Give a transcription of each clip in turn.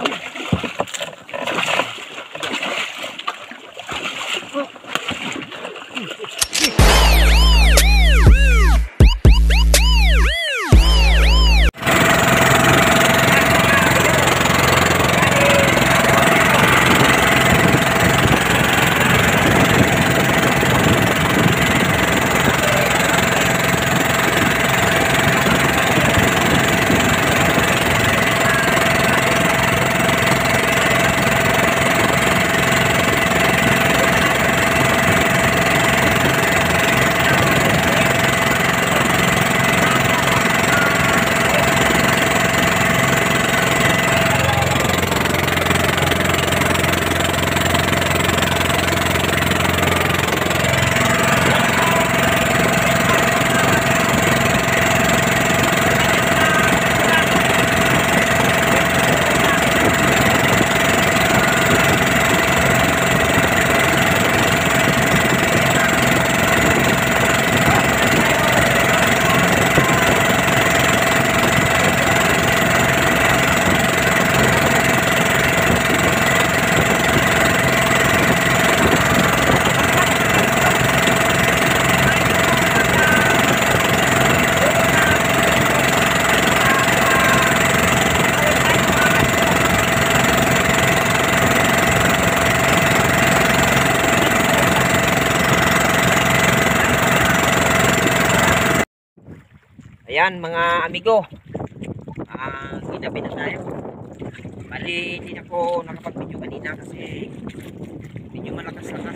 Ayan mga amigo, ginabi na tayo. Bali hindi na ako nakapag-video kanina kasi medyo malakas-lakas.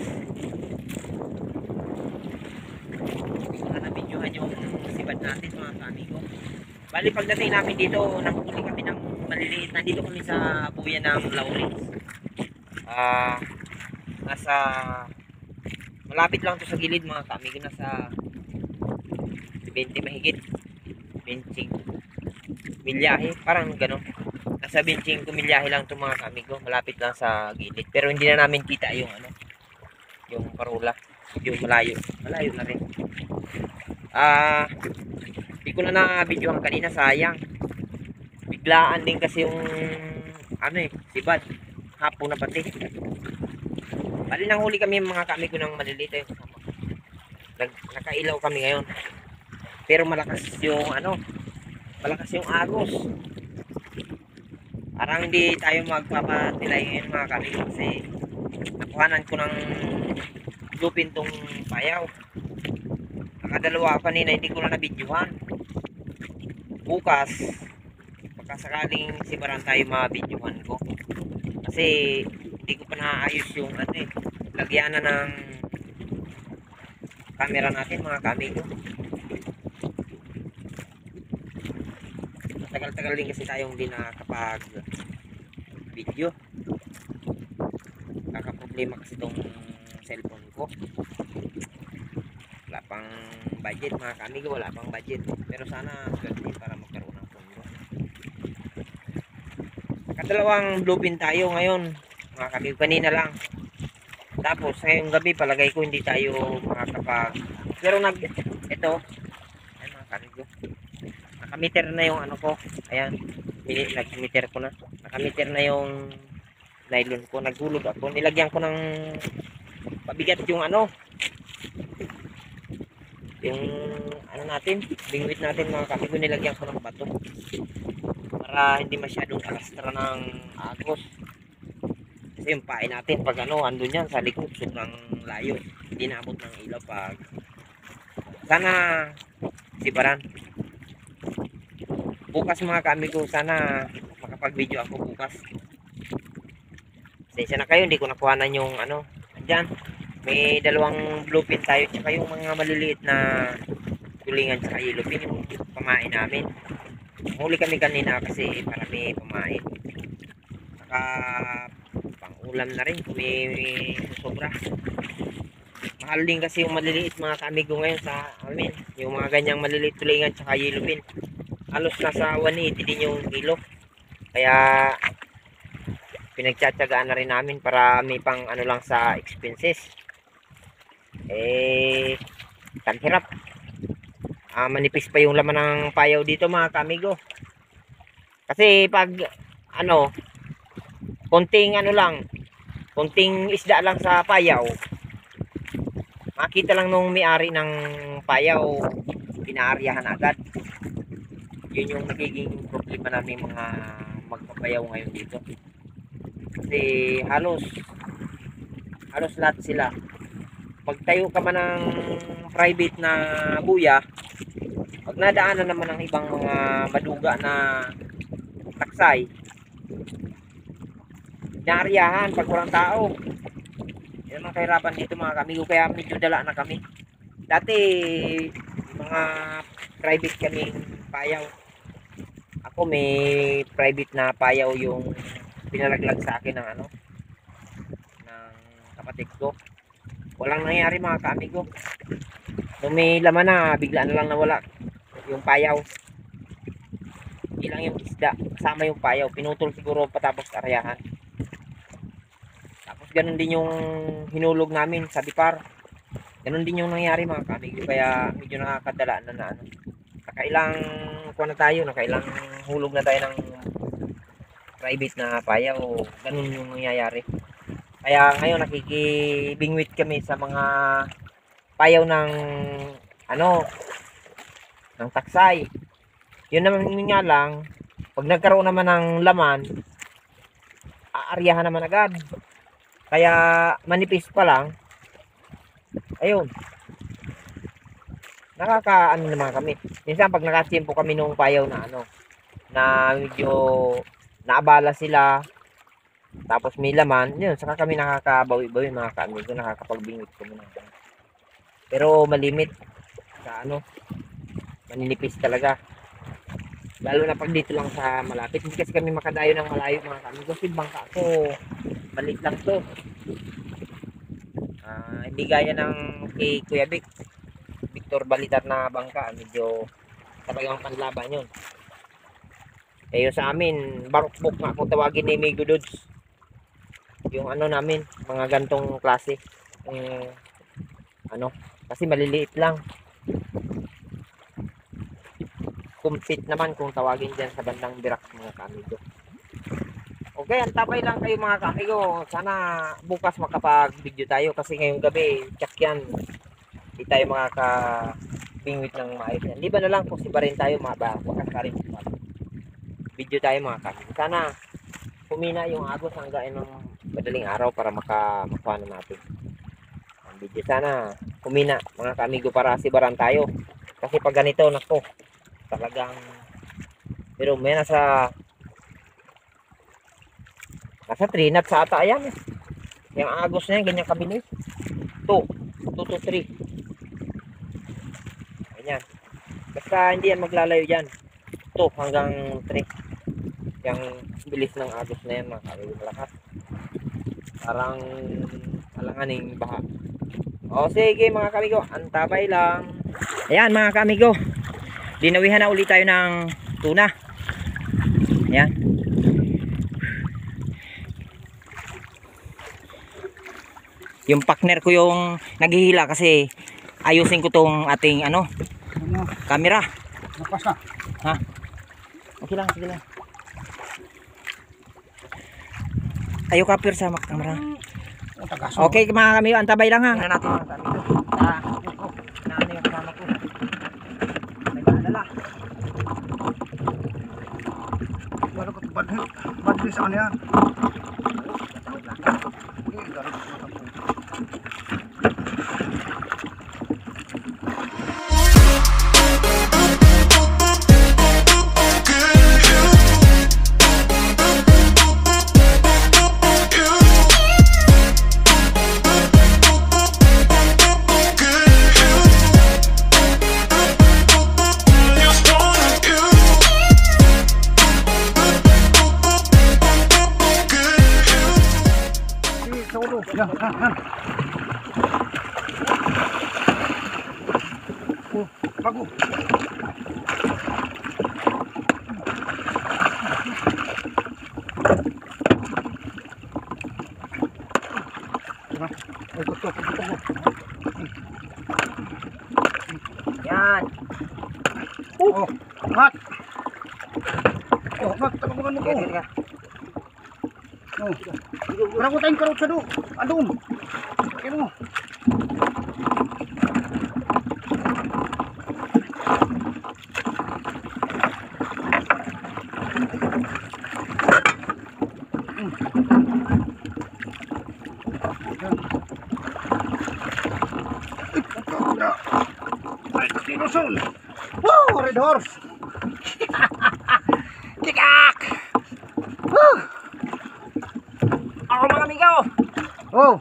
Hindi ko na na-videohan yung sibad natin mga amigo. Bali pagdating namin dito, nakahuli kami ng maliliit. Nandito kami sa buya ng Lawrence. Nasa malapit lang to sa gilid mga amigo, nasa 20 mahigit. 25 milyahe, parang gano'n. Nasa 25 milyahe lang itong mga amigo, malapit lang sa gilid. Pero hindi na namin kita yung ano, yung parula, yung malayo na rin. Hindi ko na na-videohan kanina, sayang. Biglaan din kasi yung ano sibad, hapon na pati. Bali nang huli kami mga amigo ng maliliit yung kasama. Nakailaw kami ngayon. Pero malakas yung ano, malakas yung agos. Parang hindi tayo magpapatilay ngayon mga amigo kasi nakuhanan ko ng lupin tong payaw. Nakadalawa kanina, hindi ko na na-videohan. Bukas pagkasakaling sibaran tayo ma-videohan ko kasi hindi ko pa naayos yung ano lagyanan ng camera natin mga amigo. Tagal-tagal din kasi tayong hindi nakakapag video. Kakaproblema kasi itong cellphone ko. Wala pang budget mga amigo, wala pang budget. Pero sana gagawin para magkaroon ng pondo. Nakadalawang bluepin tayo ngayon mga amigo, kanina lang. Tapos ngayong gabi palagay ko hindi tayo makakapag. Pero ito ay mga amigo, nakamiter na yung ano ko. Ayan, nag-meter ko na. Nakamiter na yung nylon ko. Naghulog ako. Nilagyan ko ng pabigat yung ano. Yung ano natin, bingwit natin mga amigo, nilagyan ko ng bato. Para hindi masyadong alastra ng agos. Kasi yung pain natin pag ano, andun yan sa likod, sobrang layo. Hindi naabot ng ilaw pag sana sibaran. Bukas mga amigo, sana makapag-video ako bukas. Sensya na kayo, hindi ko nakuhanan yung ano. Diyan, may dalawang bluepin tayo tsaka yung mga maliliit na tulingan tsaka yellowfin yung pamain namin. Huli kami kanina kasi para may pamain. Saka pang-ulam na rin kung may sobra. Mahal din kasi yung maliliit mga amigo ngayon sa amin. Yung mga ganyang maliliit tulingan tsaka yellowfin. Halos nasa 180 din yung kilo. Kaya pinagtsatsagaan na rin namin para may pang ano lang sa expenses. Ang hirap. Manipis pa yung laman ng payaw dito mga amigo. Kasi pag ano, konting ano lang, konting isda lang sa payaw. Makita lang nung may-ari ng payaw, pinaaryahan agad. Yun yung nagiging problema namin mga magpapayaw ngayon dito. Kasi halos lahat sila. Pagtayo ka man ng private na buya, pag nadaanan naman ng ibang mga maduga na taksay, naaryahan pag walang tao. Yan ang kahirapan dito mga kamigo, kaya medyo dala na kami. Dati mga private kaming payaw. Ako may private na payaw yung pinalaglag sa akin ng ano, ng kapatid ko. Walang nangyari mga kamigo. Nung may laman na, bigla na lang nawala yung payaw. Hindi lang yung isda, kasama yung payaw. Pinutol siguro patapos aryahan. Tapos ganun din yung hinulog namin sa Dipar. Ganun din yung nangyari mga kamigo. Kaya medyo nakakadala na ano. Nakailang kuha na tayo, nakailang hulog na tayo ng private na payaw. Ganun yung nangyayari. Kaya ngayon nakikibingwit kami sa mga payaw ng ano, ng taksay. Yun naman nga lang, pag nagkaroon naman ng laman, aaryahan naman agad. Kaya manipis pa lang, ayun, nakakaano naman kami. Minsan pag nakatsimpo kami nung payaw na ano, na medyo naabala sila, tapos may laman, yun, saka kami nakakabawi-bawi mga kaamigo, nakakapagbingwit kami ng ano. Pero malimit sa ano, maninipis talaga. Lalo na pag dito lang sa malapit. Hindi kasi kami makadayo ng malayo mga kaamigo. Kasi bangka ko, maliit lang to. Hindi gaya ng kay Kuya Victor Balitar na bangka. Medyo talagang panlaban yun. Kaya sa amin, barukbok nga kung tawagin ni Migo Dudes. Yung ano namin, mga gantong klase. Ano, kasi maliliit lang. Kumsit naman kung tawagin dyan sa bandang Birak mga kamigo. Okay, antabay lang kayo mga kamigo. Sana bukas makapag-video tayo kasi ngayong gabi, tsak yan. Hindi tayo makaka-bingwit ng maayos yan. Liba na lang kung sibarin tayo, wakas ka rin. Video tayo mga kamigo. Sana humina yung agos hanggang ng madaling araw para makakuha na natin ang video. Sana humina mga kamigo para sibaran tayo. Kasi pag ganito, nako, talagang pero may nasa 3 knots sa ata yan eh. Yung agos na yan, ganyan kabilis. 2 to 3. Ganyan. Basta hindi yan maglalayo dyan. 2 hanggang 3. Yung bilis ng agos na yan mga kamigo, malakas. Parang alanganing baha. O sige mga kamigo, antabay lang. Ayan mga kamigo, dinawihan na ulit tayo ng tuna. Ayan. Yung partner ko yung naghihila kasi ayusin ko tong ating ano, camera. Napas na. Ha? Okay lang, sige lang. Ayaw ka sa camera. Okay mga kamigo, antabay lang ha. Tingnan natin mga kamigo. Ano yung kasama ko. May maalala. Wala ko badli sa ano yan. Yan, yan. Oh, bago. Yan. Oh, mat. Oh, mat, tapakan mo ko. Sige ka. Oh. Wala ko tayong karot sa do. Adum. Kaya mo. Dinosaur. Woo! Red horse. Tikak! Woo! Ako mga amigo. Oh!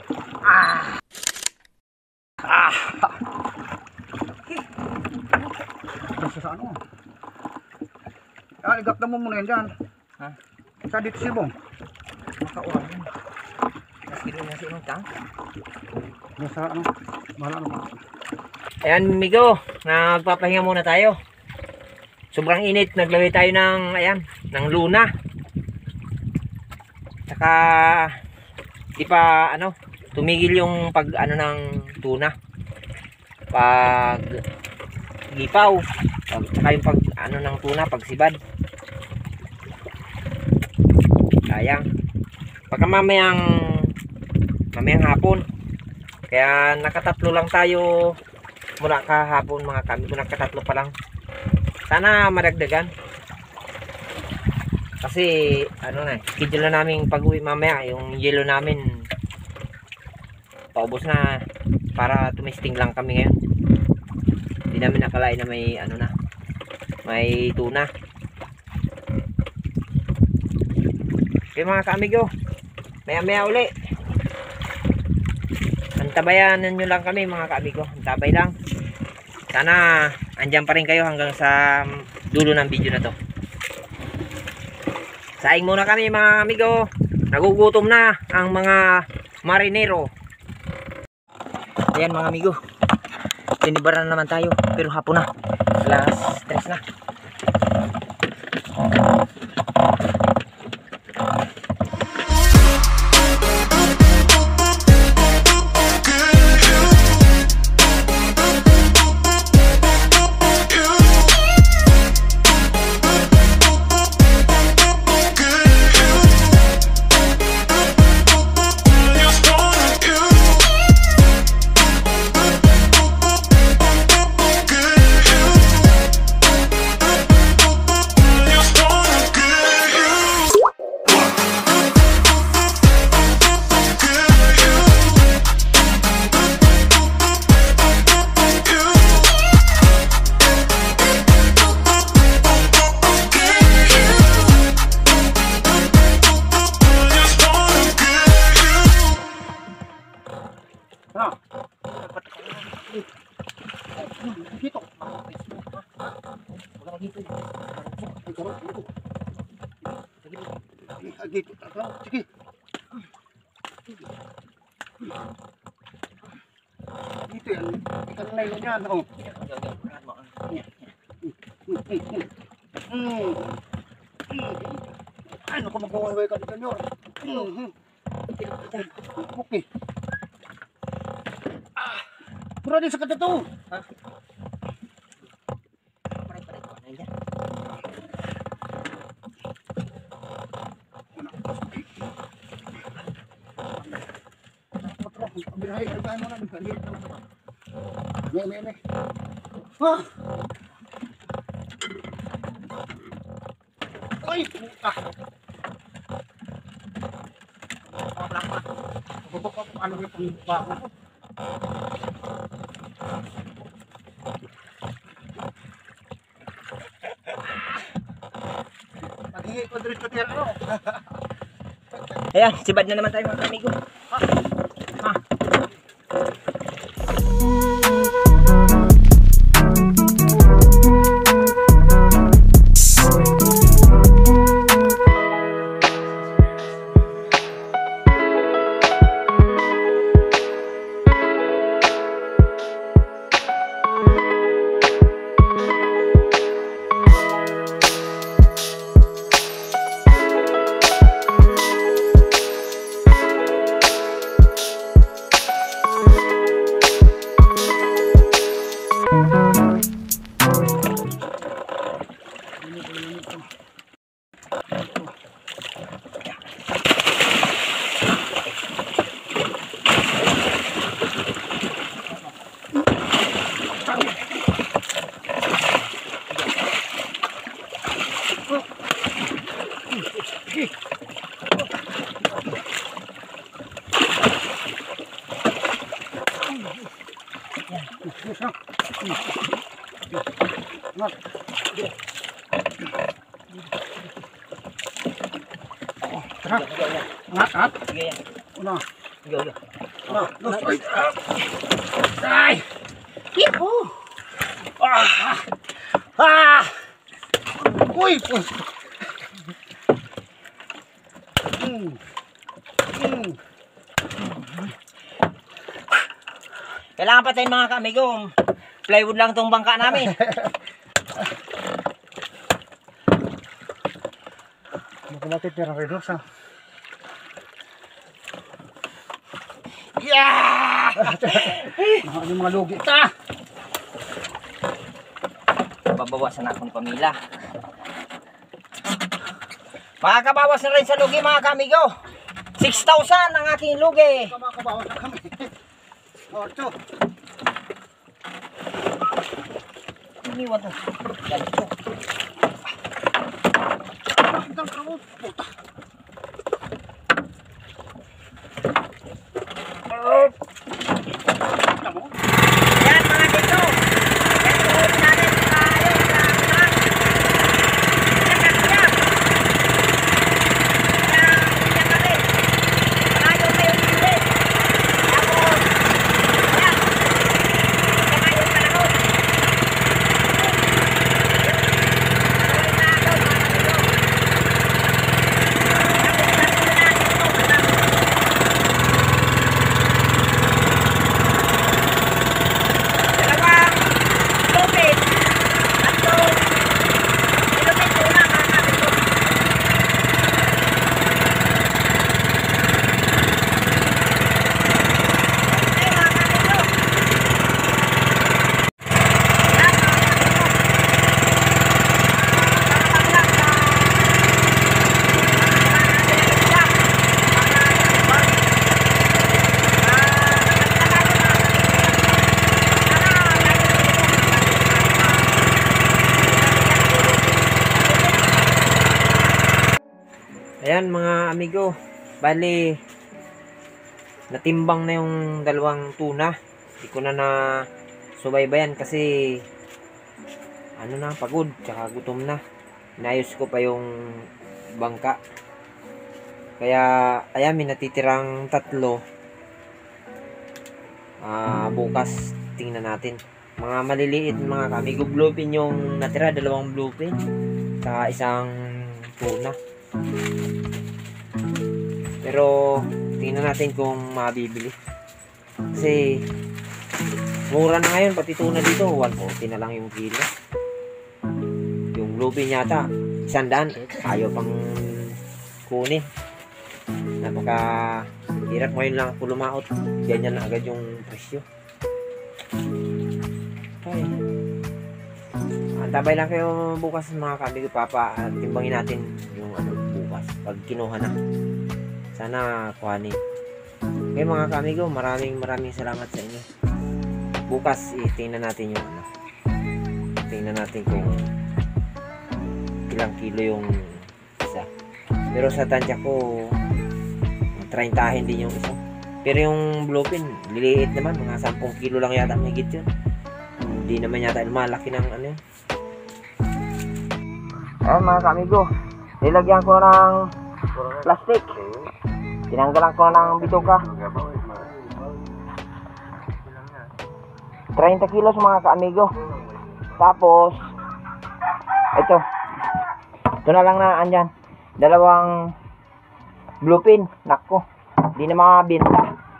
Sa ano? Igap na mo muna yan dyan. Ha? Sa dito si Bong. Nakauran. Nakilo na si Inong Tang. Sa ano? Bahala na pa. Ayan amigo, nagpapahinga muna tayo. Sobrang init, naglagay tayo ng ayan, ng luna. Saka di pa ano, tumigil yung pag ano ng tuna. Pag gipaw, saka yung pag ano ng tuna, pag sibad. Sayang. Pagka mamayang hapon. Kaya nakatatlo lang tayo mula kahapon mga kami, kung nakatatlo pa lang. Sana madagdagan. Kasi ano na, schedule na namin pag-uwi mamaya, yung yelo namin paubos na, para tumisting lang kami ngayon. Hindi namin nakalain na may ano na, may tuna. Okay mga kaamigo, maya uli. Antabayan nyo lang kami mga kaamigo, antabay lang. Sana andyan pa rin kayo hanggang sa dulo ng video na to. Saing muna kami mga amigo, nagugutom na ang mga marinero. Ayan mga amigo, tinibara na naman tayo, pero hapon na, alas 3 na. Dito. Dito. Sige. Dito yan. Ikan na yun yan. Oh. Ano kung mag-uway ka dito nyo? Okay. Pura din sa kata to. Ha? May. Ah! Ay! Ah! Ano yung bago ko? Maghingi ko dito sa tiyero. Ayan, sibad na naman tayo mga amigo. Tara. Angat. Sige yan. Una. Sige, sige. Ay! Iho! Uy! Kailangan patayin mga kaamigo. Plywood lang tong bangka namin. Makumatid na rin sa. Yeah! Ano yung mga lugi ta? Babawasan akong pamila. Makakabawas na rin sa lugi mga kaamigo. 6,000 ang aking lugi. Makabawas na kami. Ocho. Iniwan to. Ganito. Ang karoon. Puta. Yan mga dito. Yan tuhod natin sa ayun sa ulang. Nakakyak. Kaya ulang kami. Ayaw kayo hindi. Tapos, yan. Saka yung panahon. Panahon na daw mga dito. Ayan mga amigo, bali natimbang na yung dalawang tuna. Hindi ko na subaybayan kasi ano na, pagod tsaka gutom na. Inayos ko pa yung bangka. Kaya ayan, may natitirang 3. Bukas tingnan natin. Mga maliliit mga kamigo, bluefin yung natira, 2 bluefin sa isang tuna. Pero tingnan natin kung mabibili. Kasi mura na ngayon pati tuna dito, 140 na lang yung kilo. Yung bluefin yata 100, ayaw pang kunin. Napaka hirap ngayon lang ako lumaot. Ganyan na agad yung presyo. Okay. Antabay lang kayo bukas mga kamigo, timbangin natin yung bukas pag kinuha na. Sana kuhanin. Okay mga kamigo, maraming salamat sa inyo. Bukas tingnan natin yung tingnan natin kung ilang kilo yung isa. Pero sa tansya ko 30 din yung isa. Pero yung bluefin liliit naman, mga 10 kilo lang yata mahigit yun. Hindi naman yata malaki ng ano yun. Ayan mga kamigo, nilagyan ko ng plastic. Tinanggalan ko ng bituka. 30 kilos mga kaamigo. Tapos ito na lang na andyan, 2 bluefin. Nako, hindi na mabenta.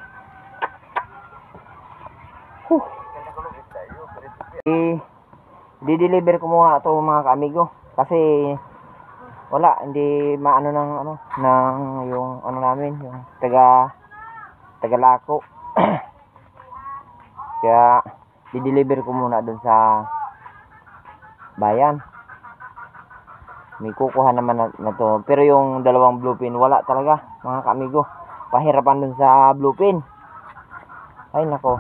Di-deliver ko muna ito mga kaamigo kasi wala, hindi maano ng yung namin, yung tagalako. Kaya di-deliver ko muna dun sa bayan. May kukuha naman na to. Pero yung 2 bluefin wala talaga mga kaamigo. Pahirapan dun sa bluefin. Ay nako.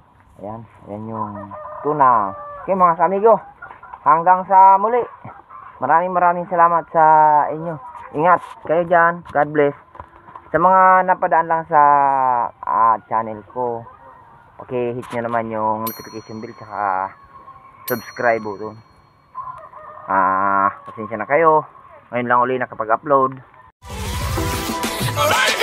Ayan yung tuna. Okay mga kaamigo, hanggang sa muli. Maraming salamat sa inyo. Ingat kayo dyan. God bless. Sa mga napadaan lang sa channel ko, okay, hit nyo naman yung notification bell saka subscribe button. Pasensya na kayo. Ngayon lang uli nakapag-upload. Alright.